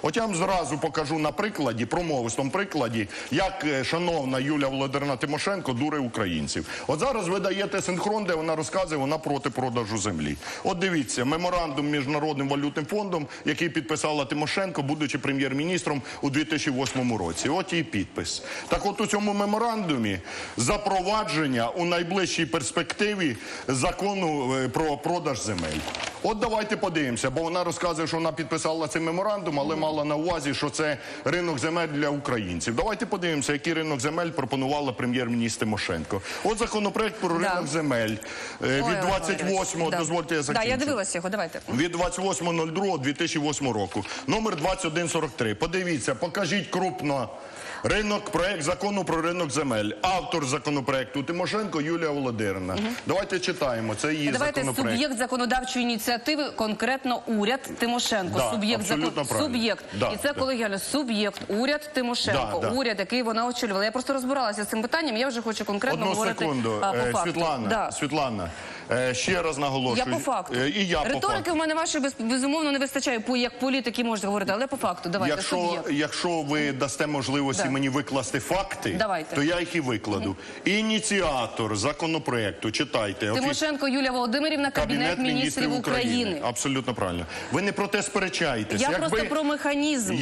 От я вам зразу покажу на прикладі, промовистому прикладі, як шановна Юлія Володимирівна Тимошенко дуре українців. От зараз ви даєте синхрон, де вона розказує, вона проти продажу землі. От дивіться, меморандум Міжнародним валютним фондом, який підписала Тимошенко, будучи прем'єр-міністром у 2008 році. От її підпис. Так от у цьому меморандумі запровадження у найближчій перспективі закону про продаж земель. От давайте подивимося, бо вона розказує, що вона підписала цей меморандум, але мала на увазі, що це ринок земель для українців. Давайте подивимося, який ринок земель пропонувала прем'єр-міністр Тимошенко. От законопроект про ринок земель від 28-го, дозвольте я закінчу. Я дивилася його, давайте. Від 28.02.2008 року, номер 2143. Подивіться, покажіть крупно. Проект закону про ринок земель. Автор законопроекту Тимошенко Юлія Володимирівна. Давайте читаємо, це її законопроект. Давайте суб'єкт законодавчої ініціативи, конкретно уряд Тимошенко. Суб'єкт. І це колегіально. Суб'єкт, уряд Тимошенко. Уряд, який вона очолювала. Я просто розбиралася з цим питанням, я вже хочу конкретно говорити по факту. Світлана, ще раз наголошую. Я по факту. І я по факту. Риторики в мене вашої, безумовно, не вистачає, як політики можуть говорити, але по факту. Давайте, якщо ви дасте можливості мені викласти факти, то я їх і викладу. Ініціатор законопроекту, читайте. Тимошенко Юлія Володимирівна, Кабінет міністрів України. Абсолютно правильно. Ви не про те сперечаєтесь. Я просто про механізм,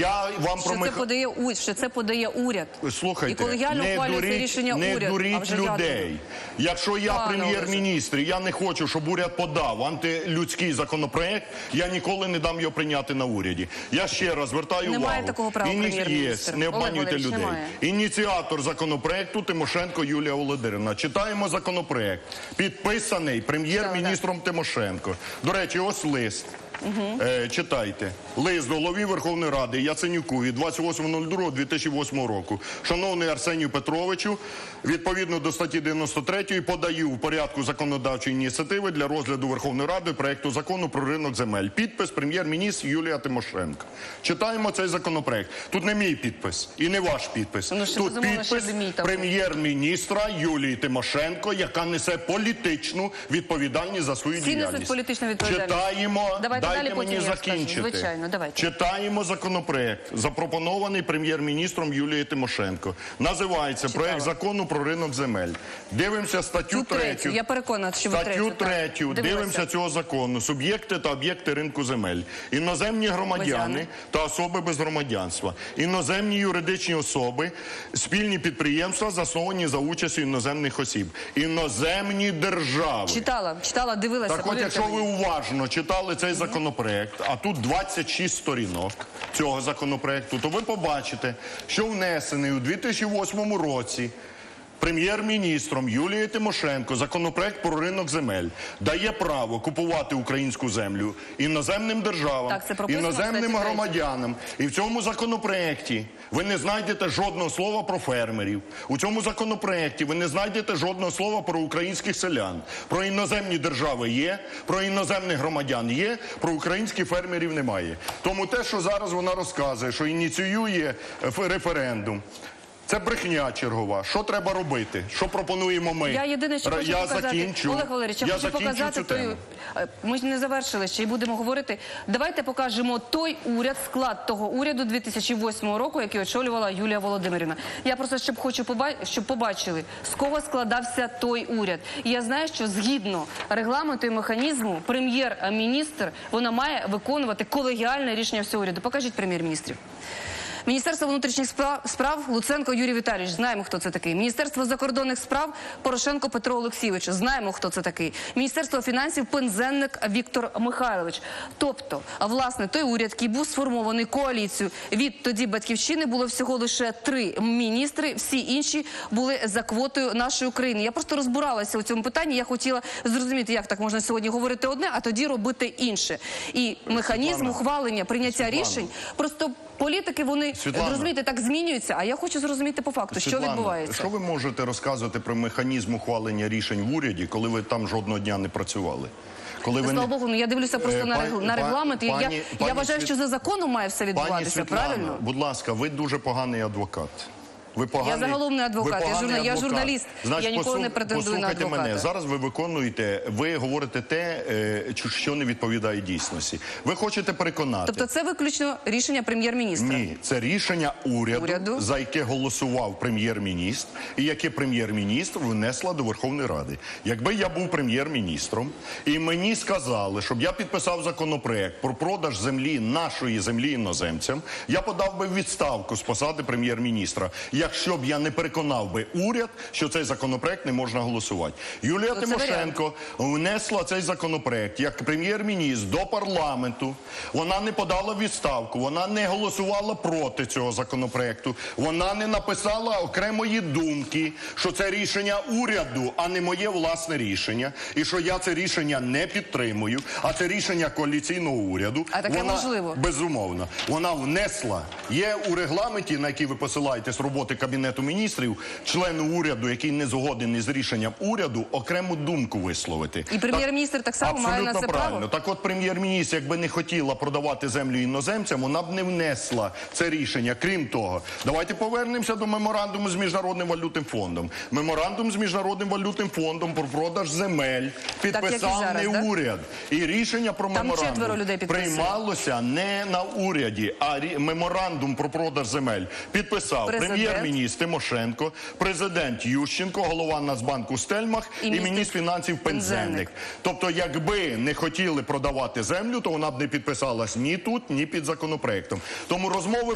що це подає уряд. Слухайте, не дуріть людей. Якщо я прем'єр-міністр, я не хочу, щоб уряд подав антилюдський законопроект, я ніколи не дам його прийняти на уряді. Я ще раз звертаю увагу. Немає такого права прем'єр-міністр. Не обманюйте людей. Ініціатор законопроекту Тимошенко Юлія Володимирівна. Читаємо законопроект, підписаний прем'єр-міністром Тимошенко. До речі, ось лист. Читайте. Лист голові Верховної Ради Яценюку від 28.02.2008 року. Шановний Арсенію Петровичу, відповідно до статті 93 подаю в порядку законодавчої ініціативи для розгляду Верховної Ради проекту закону про ринок земель. Підпис прем'єр-міністр Юлія Тимошенко. Читаємо цей законопроект. Тут не мій підпис і не ваш підпис. Тут підпис прем'єр-міністра Юлії Тимошенко, яка несе політичну відповідальність за свою діяльність. Читаємо. Дайте мені закінчити. Читаємо законопроект, запропонований прем'єр-міністром Юлією Тимошенко. Називається проект закону про ринок земель. Дивимося статтю 3. Я переконана, що ви статтю 3. Дивимося цього закону. Суб'єкти та об'єкти ринку земель. Іноземні громадяни та особи без громадянства. Іноземні юридичні особи, спільні підприємства, засновані за участю іноземних осіб. Іноземні держави. Читала, дивилася. Так от, якщо ви уважно читали цей законопроект, а тут 26 сторінок цього законопроекту, то ви побачите, що внесений у 2008 році прем'єр-міністром Юлією Тимошенко законопроект про ринок земель дає право купувати українську землю іноземним державам, іноземним громадянам. І в цьому законопроекті ви не знайдете жодного слова про фермерів. У цьому законопроекті ви не знайдете жодного слова про українських селян. Про іноземні держави є, про іноземних громадян є, про українських фермерів немає. Тому те, що зараз вона розказує, що ініціює референдум, це брехня чергова. Що треба робити? Що пропонуємо ми? Я єдине, що хочу показати, Олег Валерійович, я хочу показати той... Ми ж не завершили ще і будемо говорити. Давайте покажемо той уряд, склад того уряду 2008 року, який очолювала Юлія Володимирівна. Я просто хочу, щоб побачили, з кого складався той уряд. І я знаю, що згідно регламенту і механізму прем'єр-міністр, вона має виконувати колегіальне рішення всього уряду. Покажіть прем'єр-міністрів. Міністерство внутрішніх справ Луценко Юрій Віталійович, знаємо, хто це такий. Міністерство закордонних справ Порошенко Петро Олексійович, знаємо, хто це такий. Міністерство фінансів Пинзенник Віктор Михайлович. Тобто, власне, той уряд, який був сформований коаліцією від тоді Батьківщини, було всього лише 3 міністри, всі інші були за квотою нашої України. Я просто розбиралася у цьому питанні, я хотіла зрозуміти, як так можна сьогодні говорити одне, а тоді робити інше. І механізм ухвалення, прийняття рішень, просто політики, вони, розумієте, так змінюються, а я хочу зрозуміти по факту, що відбувається. Що ви можете розказувати про механізм ухвалення рішень в уряді, коли ви там жодного дня не працювали? Слава Богу, я дивлюся просто на регламент, і я вважаю, що за законом має все відбуватися, правильно? Будь ласка, ви дуже поганий адвокат. Ви поганий, Я загалом не адвокат, я журналіст, Значить, я ніколи не претендую на послухайте адвоката. мене, зараз ви говорите те, що не відповідає дійсності. Ви хочете переконати. Тобто це виключно рішення прем'єр-міністра? Ні, це рішення уряду, за яке голосував прем'єр-міністр, і яке прем'єр-міністр внесла до Верховної Ради. Якби я був прем'єр-міністром, і мені сказали, щоб я підписав законопроект про продаж землі, нашої землі іноземцям, я подав би відставку з посади прем'єр-міністра, якщо б я не переконав би уряд, що цей законопроект не можна голосувати. Юлія Тимошенко внесла цей законопроект як прем'єр-міністр до парламенту. Вона не подала відставку, вона не голосувала проти цього законопроекту, вона не написала окремої думки, що це рішення уряду, а не моє власне рішення, і що я це рішення не підтримую, а це рішення коаліційного уряду. А таке можливо? Безумовно. Вона внесла, є у регламенті, на який ви посилаєте з роботи Кабінету міністрів, члени уряду, який не згоден із рішенням уряду, окрему думку висловити. І прем'єр-міністр так само має на це право? Правильно. Так от прем'єр-міністр, якби не хотіла продавати землю іноземцям, вона б не внесла це рішення. Крім того, давайте повернемося до меморандуму з Міжнародним валютним фондом. Меморандум з Міжнародним валютним фондом про продаж земель підписав не уряд. І рішення про меморандум приймалося не на уряді, а меморандум про продаж земель підписав прем'єр-міністр Тимошенко, президент Ющенко, голова Нацбанку Стельмах і міністр фінансів Пинзеник. Тобто, якби не хотіли продавати землю, то вона б не підписалась ні тут, ні під законопроектом. Тому розмови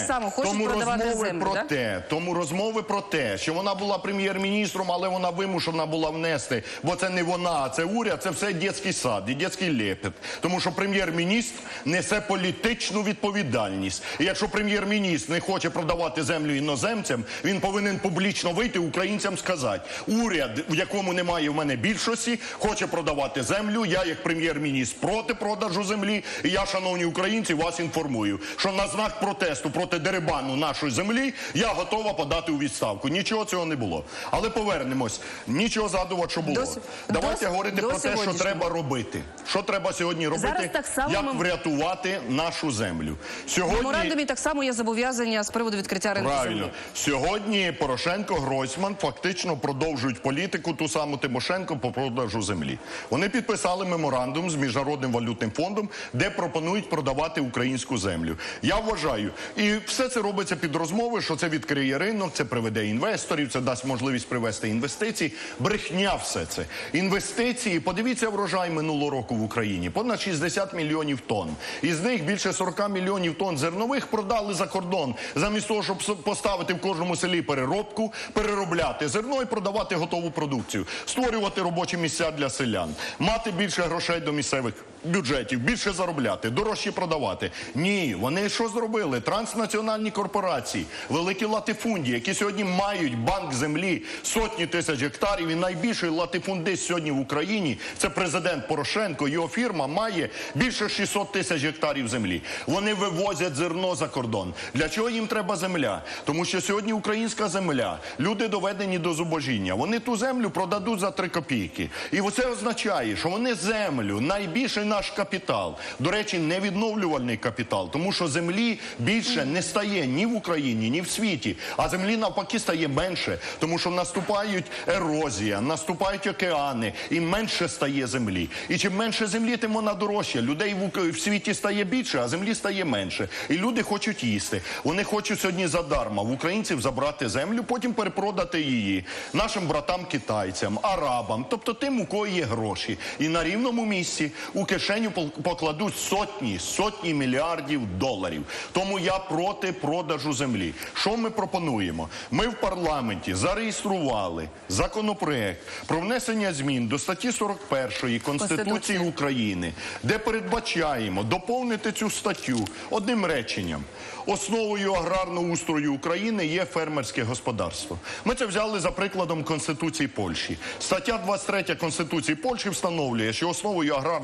про те, що вона була прем'єр-міністром, але вона вимушена була внести, бо це не вона, а це уряд, це все дитячий сад і дитячий лепет. Тому що прем'єр-міністр несе політичну відповідальність. І якщо прем'єр-міністр не хоче продавати землю іноземцям, він повинен публічно вийти українцям сказати: уряд, в якому немає в мене більшості, хоче продавати землю, я як прем'єр-міністр проти продажу землі, і я, шановні українці, вас інформую, що на знак протесту проти дерибану нашої землі я готова подати у відставку. Нічого цього не було. Але повернемось. Нічого згадувати, що було. Давайте говорити про те, що треба робити. Що треба сьогодні робити, як врятувати нашу землю. В меморандумі так само є зобов'язання з приводу відкриття ринку землі. Правильно. Сьогодні Порошенко, Гройсман фактично продовжують політику ту саму Тимошенко по продажу землі. Вони підписали меморандум з Міжнародним валютним фондом, де пропонують продавати українську землю. Я вважаю, і все це робиться під розмови, що це відкриє ринок, це приведе інвесторів, це дасть можливість привести інвестиції. Брехня все це. Інвестиції, подивіться врожай минулого року в Україні. Понад 60 мільйонів тонн. Із них більше 40 мільйонів тонн зернових продали за кордон. Замість того, щоб поставити в кожному селі переробку, переробляти зерно і продавати готову продукцію. Створювати робочі місця для селян. Мати більше грошей до місцевих бюджетів, більше заробляти, дорожче продавати. Ні, вони що зробили? Транснаціональні корпорації, великі латифундії, які сьогодні мають банк землі сотні тисяч гектарів, і найбільший латифундист сьогодні в Україні – це президент Порошенко, його фірма має більше 600 тисяч гектарів землі. Вони вивозять зерно за кордон. Для чого їм треба земля? Тому що сьогодні українська земля, люди доведені до зубожіння, вони ту землю продадуть за 3 копійки. І це означає, що вони землю, найбільший наш капітал, до речі, невідновлювальний капітал, тому що землі більше не стає ні в Україні, ні в світі, а землі навпаки стає менше, тому що наступають ерозія, наступають океани, і менше стає землі. І чим менше землі, тим вона дорожча. Людей в світі стає більше, а землі стає менше. І люди хочуть їсти. Вони хочуть сьогодні задарма в українців забрати землю, потім перепродати її нашим братам-китайцям, арабам, тобто тим, у кого є гроші. І на рівному місці у кишеню покладуть сотні мільярдів доларів. Тому я проти продажу землі. Що ми пропонуємо? Ми в парламенті зареєстрували законопроект про внесення змін до статті 41 Конституції України, де передбачаємо доповнити цю статтю одним реченням. Основою аграрного устрою України є фермерське господарство. Ми це взяли за прикладом Конституції Польщі. Стаття 23 Конституції Польщі встановлює, що основою аграрного устрою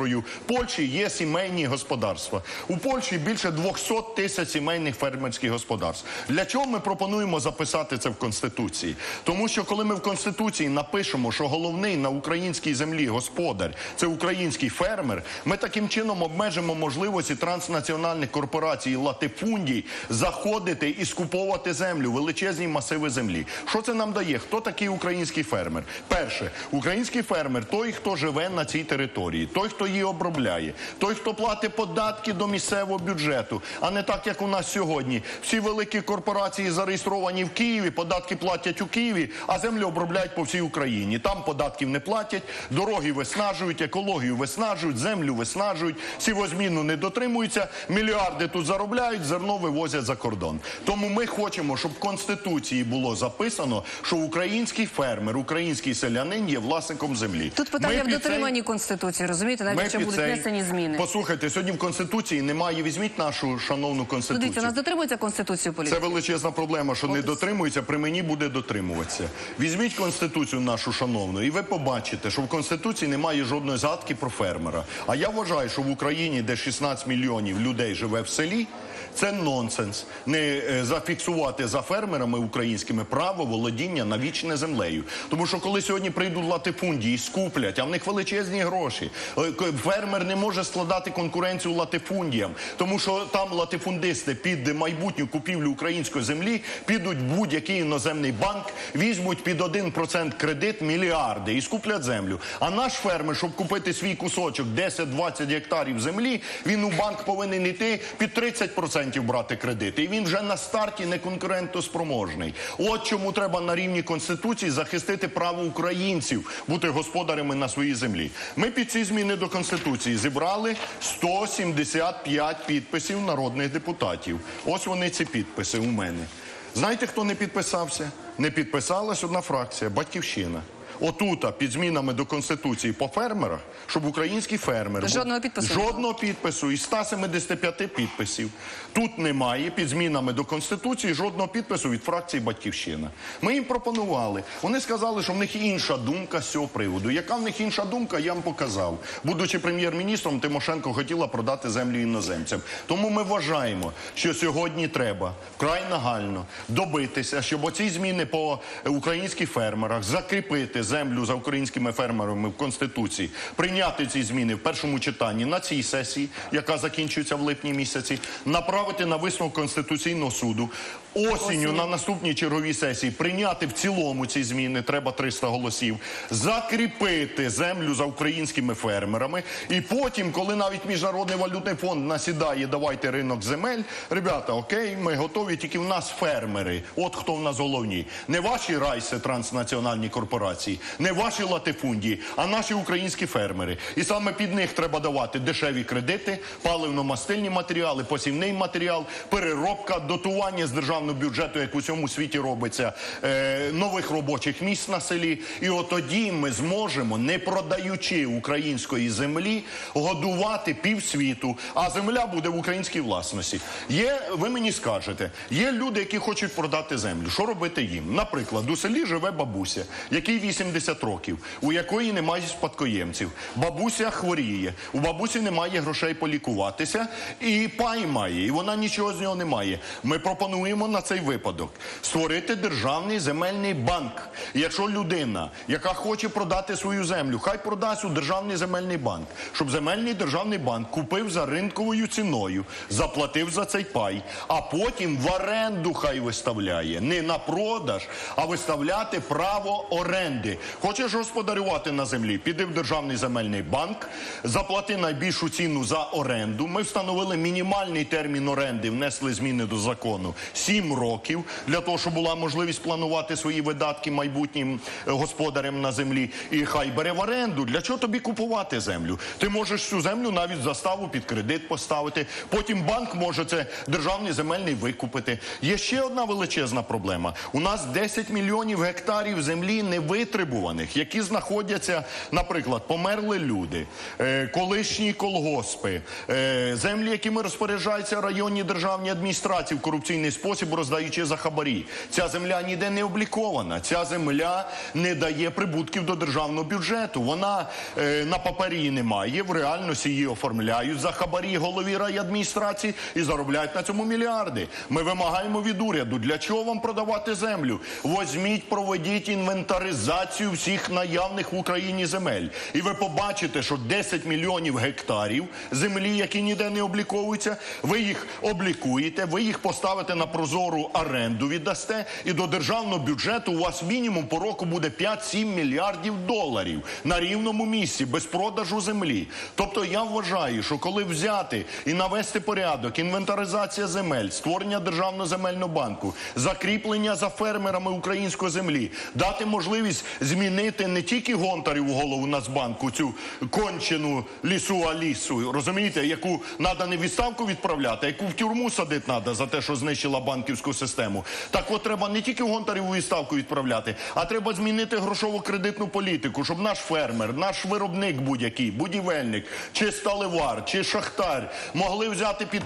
пристрою. В Польщі є сімейні господарства. У Польщі більше 200 тисяч сімейних фермерських господарств. Для чого ми пропонуємо записати це в Конституції? Тому що коли ми в Конституції напишемо, що головний на українській землі господар – це український фермер, ми таким чином обмежимо можливості транснаціональних корпорацій і латифундій заходити і скуповувати землю, величезні масиви землі. Що це нам дає? Хто такий український фермер? Перше, український фермер – той, хто живе на цій території, той, хто її обробляє, той, хто платить податки до місцевого бюджету, а не так, як у нас сьогодні. Всі великі корпорації зареєстровані в Києві, податки платять у Києві, а землю обробляють по всій Україні. Там податків не платять, дороги виснажують, екологію виснажують, землю виснажують, сівозміну не дотримуються, мільярди тут заробляють, зерно вивозять за кордон. Тому ми хочемо, щоб в Конституції було записано, що український фермер, український селянин є власником землі. Тут питання в дотриманні Конституції, розумієте, навіть якщо будуть внесені зміни. Послухайте, сьогодні в Конституції немає, візьміть нашу шановну Конституцію. Дивіться, у нас дотримується Конституцію політики? Це величезна проблема, що не дотримується, при мені буде дотримуватися. Візьміть Конституцію нашу шановну, і ви побачите, що в Конституції немає жодної згадки про фермера. А я вважаю, що в Україні, де 16 мільйонів людей живе в селі, це нонсенс. Не зафіксувати за фермерами українськими право володіння навічне землею. Тому що коли сьогодні прийдуть латифундії і скуплять, а в них величезні гроші, фермер не може складати конкуренцію латифундіям, тому що там латифундисти під майбутню купівлю української землі підуть в будь-який іноземний банк, візьмуть під 1% кредит мільярди і скуплять землю. А наш фермер, щоб купити свій кусочок 10-20 гектарів землі, він у банк повинен йти під 30% брати кредити. І він вже на старті не конкурентоспроможний. От чому треба на рівні Конституції захистити право українців бути господарями на своїй землі. Ми під ці зміни до Конституції зібрали 175 підписів народних депутатів. Ось вони, ці підписи у мене. Знаєте, хто не підписався? Не підписалась одна фракція – «Батьківщина». Отута, під змінами до Конституції по фермерах, щоб український фермер... Жодного підпису. Жодного підпису із 175 підписів. Тут немає під змінами до Конституції жодного підпису від фракції «Батьківщина». Ми їм пропонували. Вони сказали, що в них інша думка з цього приводу. Яка в них інша думка, я вам показав. Будучи прем'єр-міністром, Тимошенко хотіла продати землю іноземцям. Тому ми вважаємо, що сьогодні треба вкрай нагально добитися, щоб оці зміни по українських фермерах закріпити землю за українськими фермерами в Конституції, прийняти ці зміни в першому читанні на цій сесії, яка закінчується в липні місяці, направити на висновок Конституційного суду, осінню на наступній черговій сесії прийняти в цілому ці зміни, треба 300 голосів, закріпити землю за українськими фермерами, і потім, коли навіть Міжнародний валютний фонд насідає, давайте ринок земель, ребята, окей, ми готові, тільки в нас фермери, от хто в нас головні. Не ваші райси транснаціональні корпорації, не ваші латифундії, а наші українські фермери. І саме під них треба давати дешеві кредити, паливно-мастильні матеріали, посівний матеріал, переробка, дотування з державного бюджету, як у всьому світі робиться, нових робочих місць на селі. І от тоді ми зможемо, не продаючи української землі, годувати півсвіту, а земля буде в українській власності. Ви мені скажете, є люди, які хочуть продати землю. Що робити їм? Наприклад, у селі живе бабуся, якій 80 років, у якої немає спадкоємців. Бабуся хворіє, у бабусі немає грошей полікуватися, і пай має, і вона нічого з нього не має. Ми пропонуємо на цей випадок створити державний земельний банк. І якщо людина, яка хоче продати свою землю, хай продасть у державний земельний банк, щоб земельний державний банк купив за ринковою ціною, заплатив за цей пай, а потім в оренду хай виставляє. Не на продаж, а виставляти право оренди. Хочеш господарювати на землі? Піди в державний земельний банк, заплати найбільшу ціну за оренду. Ми встановили мінімальний термін оренди, внесли зміни до закону. 7 років, для того, щоб була можливість планувати свої видатки майбутнім господарям на землі. І хай бере в оренду. Для чого тобі купувати землю? Ти можеш цю землю навіть заставу під кредит поставити. Потім банк може це державний земельний викупити. Є ще одна величезна проблема. У нас 10 мільйонів гектарів землі не витримують невитребуваних, які знаходяться, наприклад, померли люди, колишні колгоспи, землі, якими розпоряджаються районні державні адміністрації в корупційний спосіб, роздаючи за хабарі. Ця земля ніде не облікована, ця земля не дає прибутків до державного бюджету. Вона на папері немає, в реальності її оформляють за хабарі голові райадміністрації і заробляють на цьому мільярди. Ми вимагаємо від уряду, для чого вам продавати землю? Возьміть, проведіть інвентаризацію всіх наявних в Україні земель. І ви побачите, що 10 мільйонів гектарів землі, які ніде не обліковуються, ви їх облікуєте, ви їх поставите на прозору оренду, віддасте, і до державного бюджету у вас мінімум по року буде 5-7 мільярдів доларів на рівному місці, без продажу землі. Тобто я вважаю, що коли взяти і навести порядок, інвентаризація земель, створення Державного земельного банку, закріплення за фермерами української землі, дати можливість змінити не тільки Гонтареву голову Нацбанку, цю кончену лісу Алісу, розумієте, яку треба не в відставку відправляти, а яку в тюрму садити треба за те, що знищила банківську систему. Так от треба не тільки Гонтареву відставку відправляти, а треба змінити грошово-кредитну політику, щоб наш фермер, наш виробник будь-який, будівельник, чи сталевар, чи шахтар могли взяти під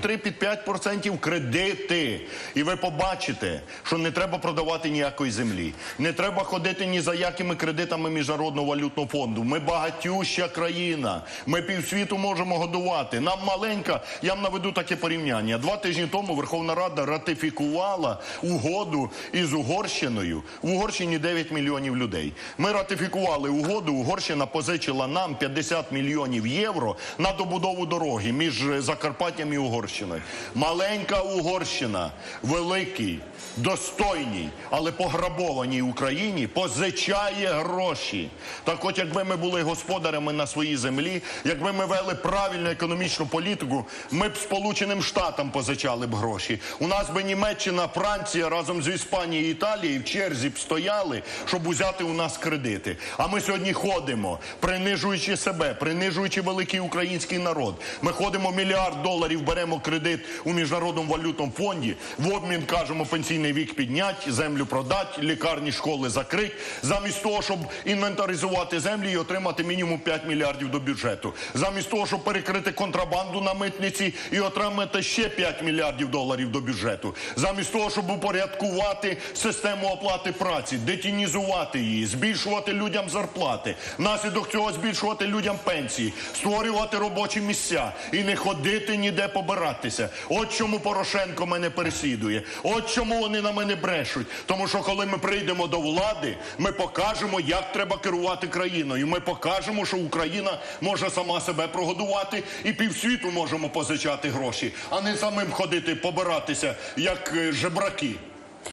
3-5% кредити. І ви побачите, що не треба продавати ніякої землі. Не треба ходити ні за якими кредитами Міжнародного валютного фонду. Ми багатюща країна. Ми півсвіту можемо годувати. Нам маленька, я вам наведу таке порівняння. 2 тижні тому Верховна Рада ратифікувала угоду із Угорщиною. В Угорщині 9 мільйонів людей. Ми ратифікували угоду, Угорщина позичила нам 50 мільйонів євро на добудову дороги між Закарпаттям і Угорщиною. Маленька Угорщина, великий, достойній, але пограбованій Україні позичає гроші. Так от, якби ми були господарями на своїй землі, якби ми вели правильну економічну політику, ми б Сполученим Штатам позичали б гроші. У нас би Німеччина, Франція разом з Іспанією і Італією в черзі б стояли, щоб узяти у нас кредити. А ми сьогодні ходимо, принижуючи себе, принижуючи великий український народ. Ми ходимо, $1 мільярд беремо кредит у Міжнародному валютному фонді, в обмін кажемо пенсійний вік підняти, землю продати, лікарні, школи закрити, замість того, щоб інвентаризувати землі і отримати мінімум 5 мільярдів до бюджету. Замість того, щоб перекрити контрабанду на митниці і отримати ще 5 мільярдів доларів до бюджету. Замість того, щоб упорядкувати систему оплати праці, детінізувати її, збільшувати людям зарплати, внаслідок цього збільшувати людям пенсії, створювати робочі місця і не ходити ніде побиратися. От чому Порошенко мене переслідує. От чому вони на мене брешуть. Тому що коли ми прийдемо до влади, ми покажемо, як треба керувати країною. Ми покажемо, що Україна може сама себе прогодувати і півсвіту можемо позичати гроші, а не самим ходити побиратися, як жебраки.